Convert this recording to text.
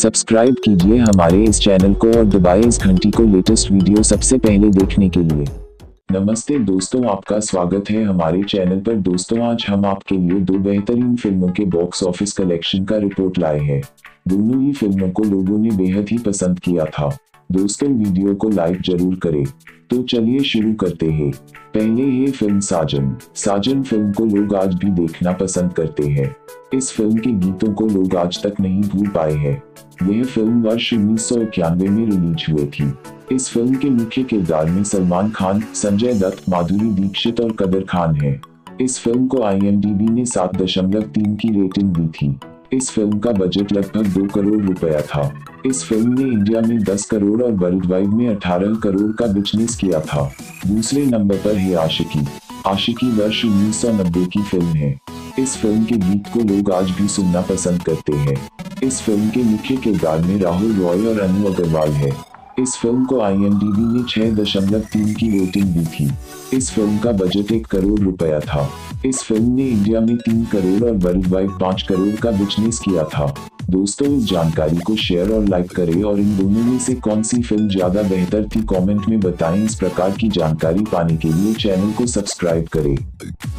Subscribe कीजिए हमारे इस चैनल को और दबाएं इस घंटी को लेटेस्ट वीडियो सबसे पहले देखने के लिए। नमस्ते दोस्तों, आपका स्वागत है हमारे चैनल पर। दोस्तों, आज हम आपके लिए दो बेहतरीन फिल्मों के बॉक्स ऑफिस कलेक्शन का रिपोर्ट लाए हैं। दोनों ही फिल्मों को लोगों ने बेहद ही पसंद किया था। दोस्तों, वीडियो को लाइक जरूर करें। तो चलिए शुरू करते हैं। पहले है फिल्म साजन। साजन फिल्म को लोग आज भी देखना पसंद करते हैं। इस फिल्म के गीतों को लोग आज तक नहीं भूल पाए हैं। यह फिल्म वर्ष 1991 में रिलीज हुई थी। इस फिल्म के मुख्य किरदार में सलमान खान, संजय दत्त, माधुरी दीक्षित और कदर खान हैं। इस फिल्म को IMDb ने 7.3 की रेटिंग दी थी। इस फिल्म का बजट लगभग 2 करोड़ रुपया था। इस फिल्म ने इंडिया में 10 करोड़ और वर्ल्ड वाइड में 18 करोड़ का बिजनेस किया था। दूसरे नंबर पर है आशिकी। आशिकी वर्ष 1990 की फिल्म है। इस फिल्म के गीत को लोग आज भी सुनना पसंद करते हैं। इस फिल्म के मुख्य किरदार में राहुल रॉय और अनु अग्रवाल है। इस फिल्म को IMDb ने 6.3 की रेटिंग दी थी। इस फिल्म का बजट 1 करोड़ रुपया था। इस फिल्म ने इंडिया में 3 करोड़ और वर्ल्ड वाइड 5 करोड़ का बिजनेस किया था। दोस्तों, इस जानकारी को शेयर और लाइक करें और इन दोनों में से कौन सी फिल्म ज्यादा बेहतर थी कमेंट में बताएं। इस प्रकार की जानकारी पाने के लिए चैनल को सब्सक्राइब करें।